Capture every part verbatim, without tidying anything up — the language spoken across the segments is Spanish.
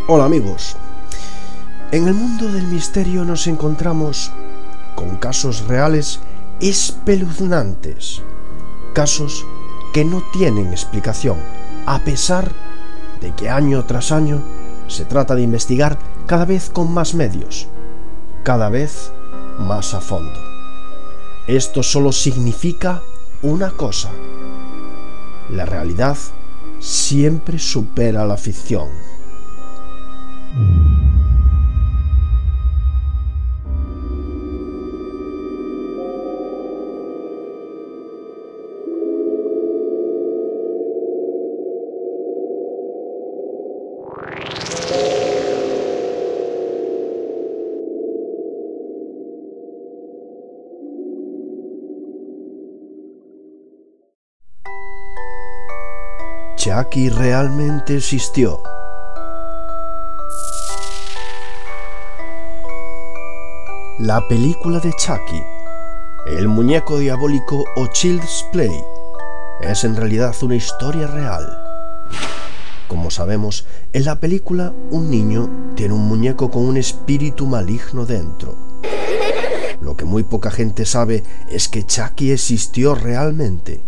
Hola amigos, en el mundo del misterio nos encontramos con casos reales espeluznantes, casos que no tienen explicación, a pesar de que año tras año se trata de investigar cada vez con más medios, cada vez más a fondo. Esto solo significa una cosa: la realidad siempre supera la ficción. Chucky realmente existió. La película de Chucky, el muñeco diabólico o Child's Play, es en realidad una historia real. Como sabemos, en la película un niño tiene un muñeco con un espíritu maligno dentro. Lo que muy poca gente sabe es que Chucky existió realmente.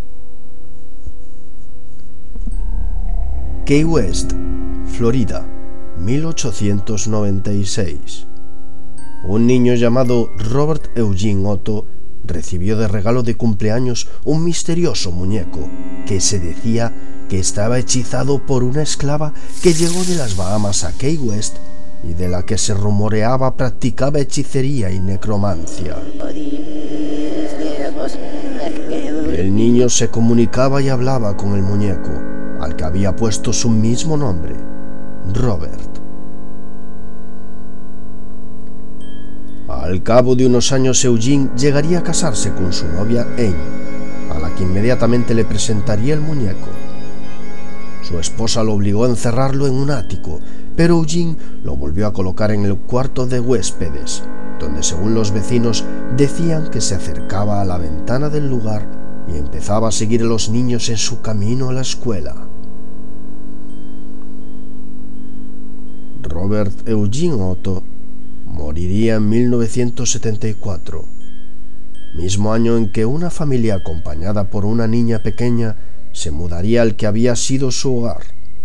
Key West, Florida, mil ochocientos noventa y seis. Un niño llamado Robert Eugene Otto recibió de regalo de cumpleaños un misterioso muñeco que se decía que estaba hechizado por una esclava que llegó de las Bahamas a Key West y de la que se rumoreaba practicaba hechicería y necromancia. El niño se comunicaba y hablaba con el muñeco, al que había puesto su mismo nombre, Robert. Al cabo de unos años, Eugene llegaría a casarse con su novia Amy, a la que inmediatamente le presentaría el muñeco. Su esposa lo obligó a encerrarlo en un ático, pero Eugene lo volvió a colocar en el cuarto de huéspedes, donde según los vecinos decían que se acercaba a la ventana del lugar y empezaba a seguir a los niños en su camino a la escuela. Robert Eugene Otto moriría en mil novecientos setenta y cuatro, mismo año en que una familia acompañada por una niña pequeña se mudaría al que había sido su hogar.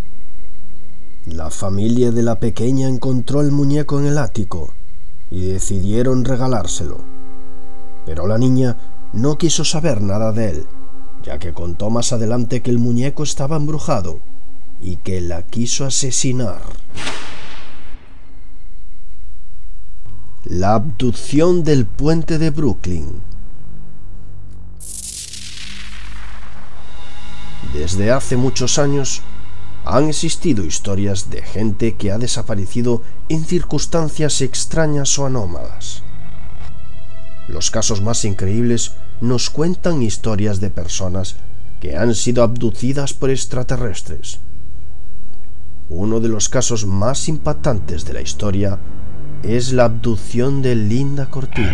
La familia de la pequeña encontró el muñeco en el ático y decidieron regalárselo, pero la niña no quiso saber nada de él, ya que contó más adelante que el muñeco estaba embrujado y que la quiso asesinar. La abducción del puente de Brooklyn. Desde hace muchos años han existido historias de gente que ha desaparecido en circunstancias extrañas o anómalas. Los casos más increíbles nos cuentan historias de personas que han sido abducidas por extraterrestres. Uno de los casos más impactantes de la historia es la abducción de Linda Cortile.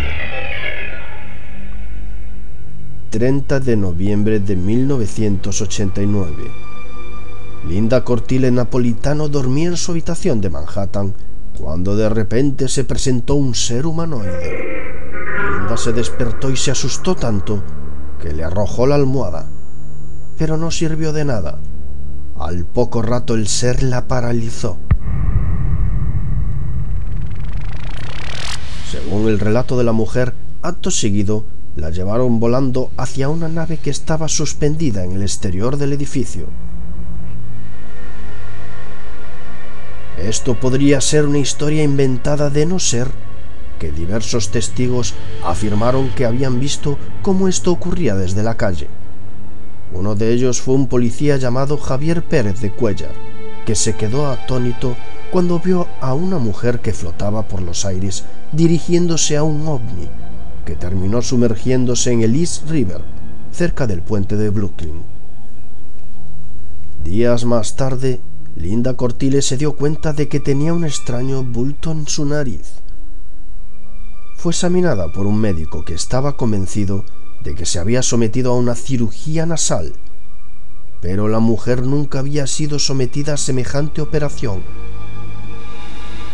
treinta de noviembre de mil novecientos ochenta y nueve. Linda Cortile Napolitano dormía en su habitación de Manhattan cuando de repente se presentó un ser humanoide. Linda se despertó y se asustó tanto que le arrojó la almohada, pero no sirvió de nada. Al poco rato el ser la paralizó. Según el relato de la mujer, acto seguido la llevaron volando hacia una nave que estaba suspendida en el exterior del edificio. Esto podría ser una historia inventada de no ser que diversos testigos afirmaron que habían visto cómo esto ocurría desde la calle. Uno de ellos fue un policía llamado Javier Pérez de Cuellar, que se quedó atónito cuando vio a una mujer que flotaba por los aires dirigiéndose a un ovni que terminó sumergiéndose en el East River, cerca del puente de Brooklyn. Días más tarde, Linda Cortile se dio cuenta de que tenía un extraño bulto en su nariz. Fue examinada por un médico que estaba convencido de que se había sometido a una cirugía nasal, pero la mujer nunca había sido sometida a semejante operación.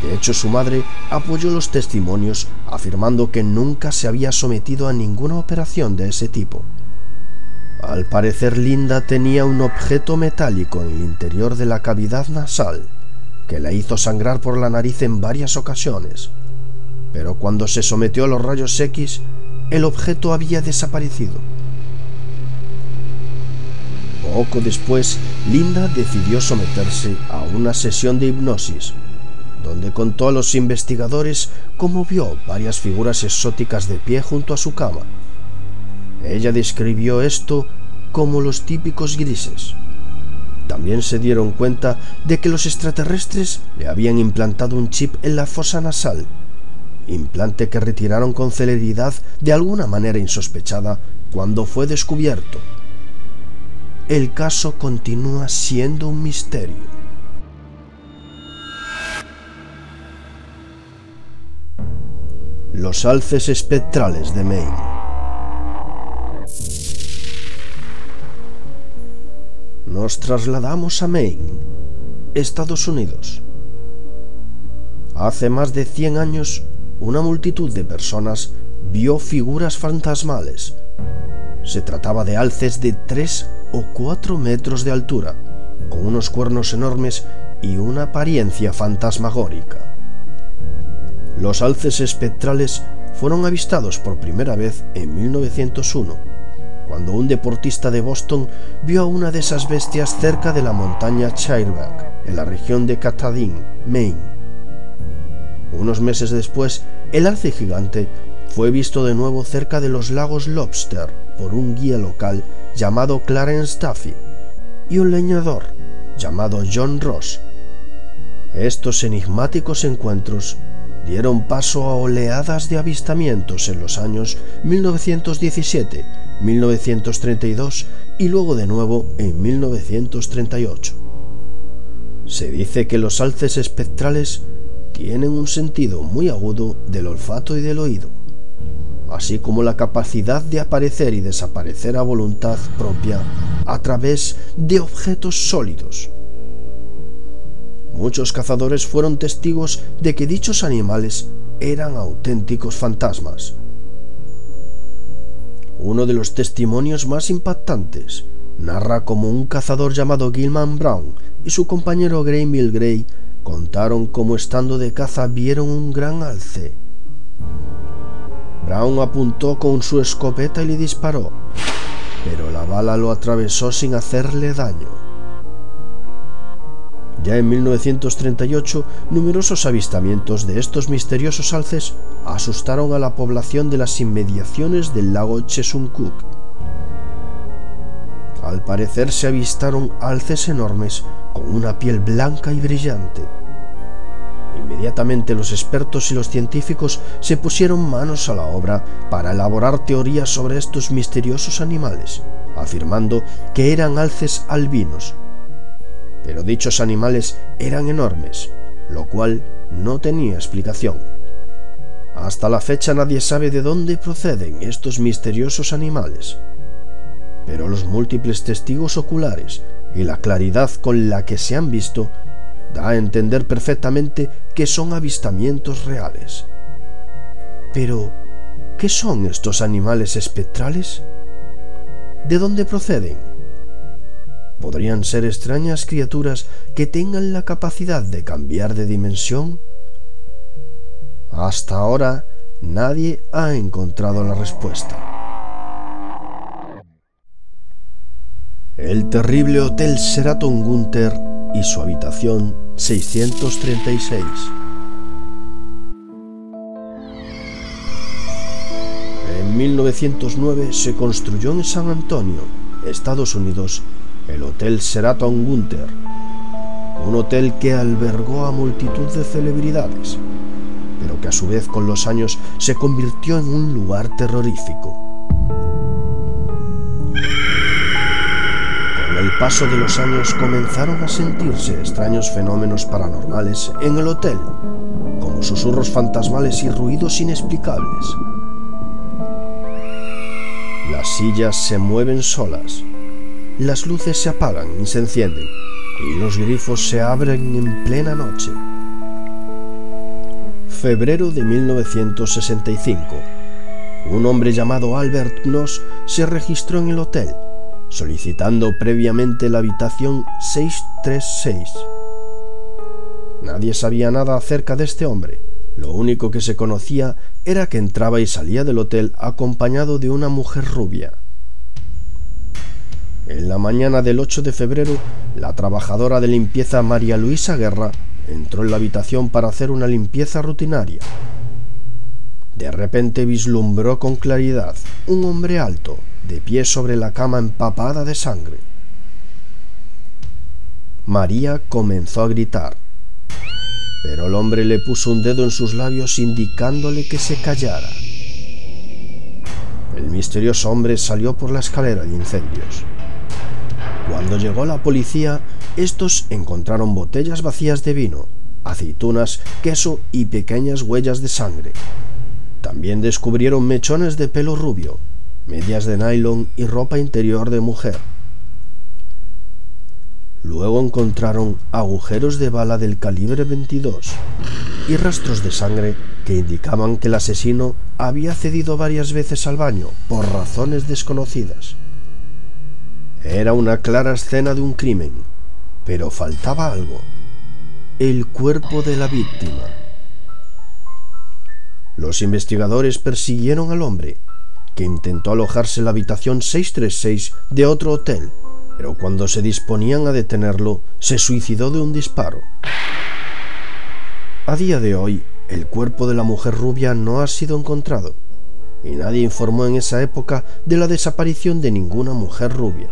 De hecho, su madre apoyó los testimonios afirmando que nunca se había sometido a ninguna operación de ese tipo. Al parecer, Linda tenía un objeto metálico en el interior de la cavidad nasal que la hizo sangrar por la nariz en varias ocasiones, pero cuando se sometió a los rayos X, el objeto había desaparecido. Poco después, Linda decidió someterse a una sesión de hipnosis, donde contó a los investigadores cómo vio varias figuras exóticas de pie junto a su cama. Ella describió esto como los típicos grises. También se dieron cuenta de que los extraterrestres le habían implantado un chip en la fosa nasal, implante que retiraron con celeridad de alguna manera insospechada cuando fue descubierto. El caso continúa siendo un misterio. Los alces espectrales de Maine. Nos trasladamos a Maine, Estados Unidos. Hace más de cien años, una multitud de personas vio figuras fantasmales. Se trataba de alces de tres o cuatro metros de altura, con unos cuernos enormes y una apariencia fantasmagórica. Los alces espectrales fueron avistados por primera vez en mil novecientos uno, cuando un deportista de Boston vio a una de esas bestias cerca de la montaña Chirback, en la región de Katahdin, Maine. Unos meses después, el alce gigante fue visto de nuevo cerca de los lagos Lobster por un guía local llamado Clarence Duffy y un leñador llamado John Ross. Estos enigmáticos encuentros dieron paso a oleadas de avistamientos en los años mil novecientos diecisiete, mil novecientos treinta y dos y luego de nuevo en mil novecientos treinta y ocho. Se dice que los alces espectrales tienen un sentido muy agudo del olfato y del oído, así como la capacidad de aparecer y desaparecer a voluntad propia a través de objetos sólidos. Muchos cazadores fueron testigos de que dichos animales eran auténticos fantasmas. Uno de los testimonios más impactantes narra cómo un cazador llamado Gilman Brown y su compañero Granville Gray contaron cómo estando de caza vieron un gran alce. Brown apuntó con su escopeta y le disparó, pero la bala lo atravesó sin hacerle daño. Ya en mil novecientos treinta y ocho, numerosos avistamientos de estos misteriosos alces asustaron a la población de las inmediaciones del lago Chesuncook. Al parecer se avistaron alces enormes con una piel blanca y brillante. Inmediatamente los expertos y los científicos se pusieron manos a la obra para elaborar teorías sobre estos misteriosos animales, afirmando que eran alces albinos. Pero dichos animales eran enormes, lo cual no tenía explicación. Hasta la fecha nadie sabe de dónde proceden estos misteriosos animales, pero los múltiples testigos oculares y la claridad con la que se han visto da a entender perfectamente que son avistamientos reales. Pero, ¿qué son estos animales espectrales? ¿De dónde proceden? ¿Podrían ser extrañas criaturas que tengan la capacidad de cambiar de dimensión? Hasta ahora, nadie ha encontrado la respuesta. El terrible Hotel Sheraton Gunther y su habitación seiscientos treinta y seis. En mil novecientos nueve se construyó en San Antonio, Estados Unidos, el Hotel Sheraton Gunther, un hotel que albergó a multitud de celebridades, pero que a su vez con los años se convirtió en un lugar terrorífico. Con el paso de los años comenzaron a sentirse extraños fenómenos paranormales en el hotel, como susurros fantasmales y ruidos inexplicables. Las sillas se mueven solas, las luces se apagan y se encienden, y los grifos se abren en plena noche. Febrero de mil novecientos sesenta y cinco. Un hombre llamado Albert Knox se registró en el hotel, solicitando previamente la habitación seiscientos treinta y seis. Nadie sabía nada acerca de este hombre. Lo único que se conocía era que entraba y salía del hotel acompañado de una mujer rubia. En la mañana del ocho de febrero, la trabajadora de limpieza María Luisa Guerra entró en la habitación para hacer una limpieza rutinaria. De repente vislumbró con claridad un hombre alto, de pie sobre la cama empapada de sangre. María comenzó a gritar, pero el hombre le puso un dedo en sus labios indicándole que se callara. El misterioso hombre salió por la escalera de incendios. Cuando llegó la policía, estos encontraron botellas vacías de vino, aceitunas, queso y pequeñas huellas de sangre. También descubrieron mechones de pelo rubio, medias de nylon y ropa interior de mujer. Luego encontraron agujeros de bala del calibre veintidós y rastros de sangre que indicaban que el asesino había accedido varias veces al baño por razones desconocidas. Era una clara escena de un crimen, pero faltaba algo: el cuerpo de la víctima. Los investigadores persiguieron al hombre, que intentó alojarse en la habitación seiscientos treinta y seis de otro hotel, pero cuando se disponían a detenerlo, se suicidó de un disparo. A día de hoy, el cuerpo de la mujer rubia no ha sido encontrado, y nadie informó en esa época de la desaparición de ninguna mujer rubia.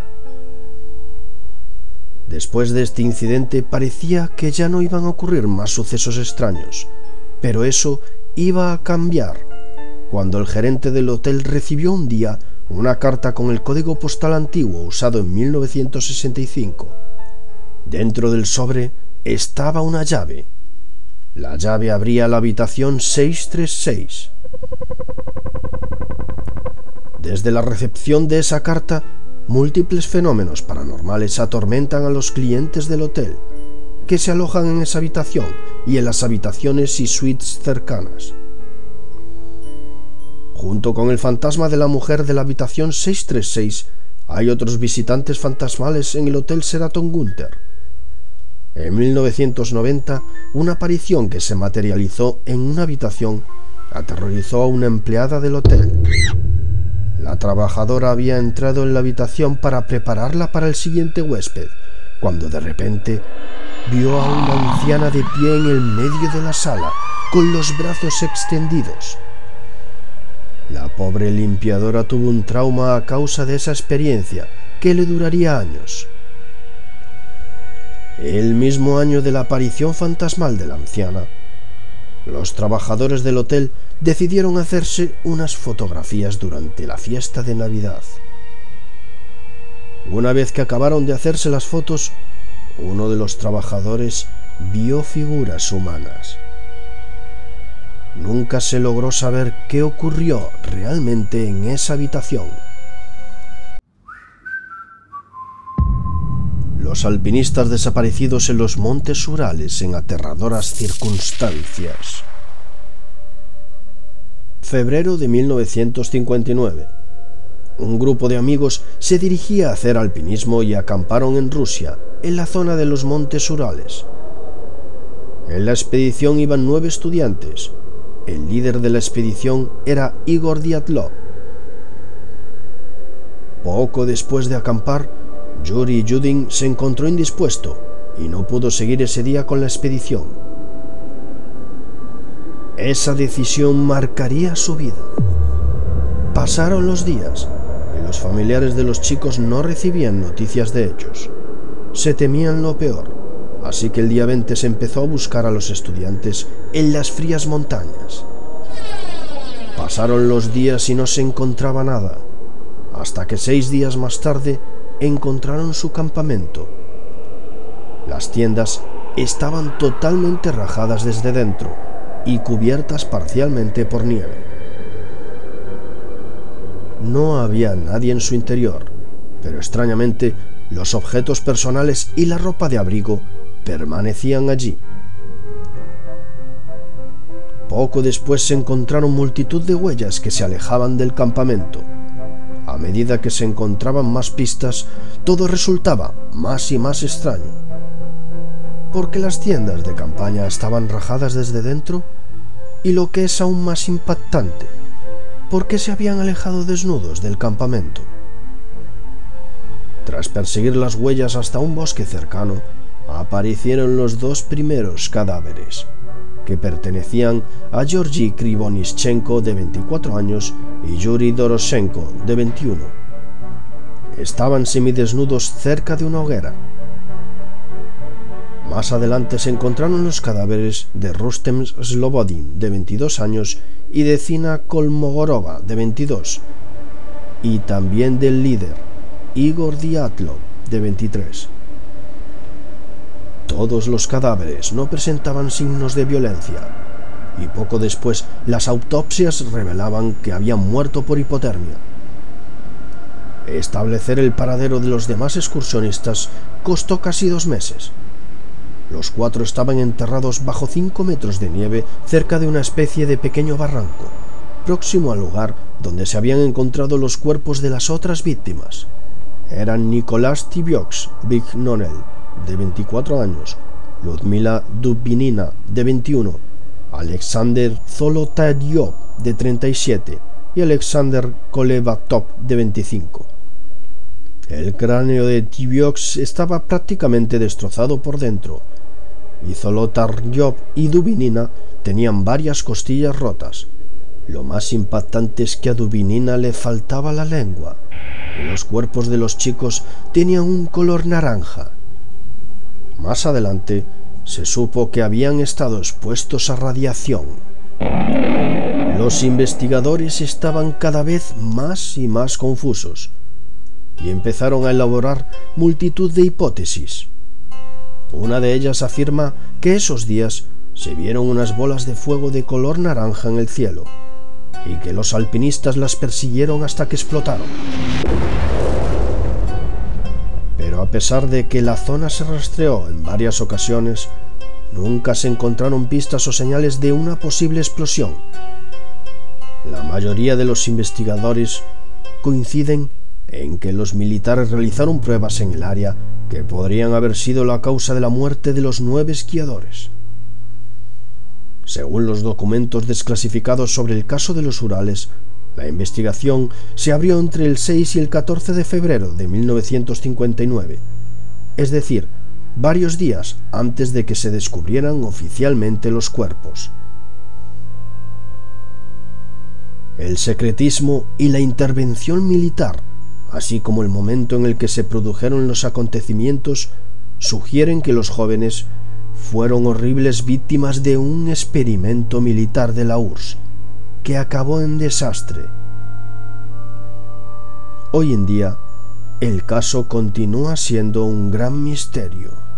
Después de este incidente parecía que ya no iban a ocurrir más sucesos extraños, pero eso iba a cambiar cuando el gerente del hotel recibió un día una carta con el código postal antiguo usado en mil novecientos sesenta y cinco. Dentro del sobre estaba una llave. La llave abría la habitación seiscientos treinta y seis. Desde la recepción de esa carta, múltiples fenómenos paranormales atormentan a los clientes del hotel, que se alojan en esa habitación y en las habitaciones y suites cercanas. Junto con el fantasma de la mujer de la habitación seiscientos treinta y seis, hay otros visitantes fantasmales en el Hotel Sheraton Gunther. En mil novecientos noventa, una aparición que se materializó en una habitación aterrorizó a una empleada del hotel. La trabajadora había entrado en la habitación para prepararla para el siguiente huésped, cuando de repente vio a una anciana de pie en el medio de la sala, con los brazos extendidos. La pobre limpiadora tuvo un trauma a causa de esa experiencia, que le duraría años. El mismo año de la aparición fantasmal de la anciana, los trabajadores del hotel decidieron hacerse unas fotografías durante la fiesta de Navidad. Una vez que acabaron de hacerse las fotos, uno de los trabajadores vio figuras humanas. Nunca se logró saber qué ocurrió realmente en esa habitación. Los alpinistas desaparecidos en los montes Urales en aterradoras circunstancias. Febrero de mil novecientos cincuenta y nueve. Un grupo de amigos se dirigía a hacer alpinismo y acamparon en Rusia, en la zona de los montes Urales. En la expedición iban nueve estudiantes. El líder de la expedición era Igor Dyatlov. Poco después de acampar, Yuri Yudin se encontró indispuesto y no pudo seguir ese día con la expedición. Esa decisión marcaría su vida. Pasaron los días y los familiares de los chicos no recibían noticias de ellos. Se temían lo peor, así que el día veinte se empezó a buscar a los estudiantes en las frías montañas. Pasaron los días y no se encontraba nada, hasta que seis días más tarde encontraron su campamento. Las tiendas estaban totalmente rajadas desde dentro y cubiertas parcialmente por nieve. No había nadie en su interior, pero extrañamente los objetos personales y la ropa de abrigo permanecían allí. Poco después se encontraron multitud de huellas que se alejaban del campamento. A medida que se encontraban más pistas, todo resultaba más y más extraño. Porque las tiendas de campaña estaban rajadas desde dentro, y lo que es aún más impactante, porque se habían alejado desnudos del campamento. Tras perseguir las huellas hasta un bosque cercano, aparecieron los dos primeros cadáveres, que pertenecían a Georgi Krivonischenko, de veinticuatro años, y Yuri Doroshenko, de veintiuno. Estaban semidesnudos cerca de una hoguera. Más adelante se encontraron los cadáveres de Rustem Slobodin, de veintidós años, y de Zina Kolmogorova, de veintidós, y también del líder, Igor Dyatlov, de veintitrés. Todos los cadáveres no presentaban signos de violencia, y poco después las autopsias revelaban que habían muerto por hipotermia. Establecer el paradero de los demás excursionistas costó casi dos meses. Los cuatro estaban enterrados bajo cinco metros de nieve cerca de una especie de pequeño barranco, próximo al lugar donde se habían encontrado los cuerpos de las otras víctimas. Eran Nicolás Tibioks Bignonel, de veinticuatro años, Ludmila Dubinina, de veintiuno, Alexander Zolotaryov, de treinta y siete, y Alexander Kolevatov, de veinticinco. El cráneo de Tibioks estaba prácticamente destrozado por dentro, y Zolotaryov y Dubinina tenían varias costillas rotas. Lo más impactante es que a Dubinina le faltaba la lengua, y los cuerpos de los chicos tenían un color naranja. Más adelante se supo que habían estado expuestos a radiación. Los investigadores estaban cada vez más y más confusos, y empezaron a elaborar multitud de hipótesis. Una de ellas afirma que esos días se vieron unas bolas de fuego de color naranja en el cielo, y que los alpinistas las persiguieron hasta que explotaron. Pero a pesar de que la zona se rastreó en varias ocasiones, nunca se encontraron pistas o señales de una posible explosión. La mayoría de los investigadores coinciden en que los militares realizaron pruebas en el área que podrían haber sido la causa de la muerte de los nueve esquiadores. Según los documentos desclasificados sobre el caso de los Urales, la investigación se abrió entre el seis y el catorce de febrero de mil novecientos cincuenta y nueve, es decir, varios días antes de que se descubrieran oficialmente los cuerpos. El secretismo y la intervención militar, así como el momento en el que se produjeron los acontecimientos, sugieren que los jóvenes fueron horribles víctimas de un experimento militar de la U R S S que acabó en desastre. Hoy en día, el caso continúa siendo un gran misterio.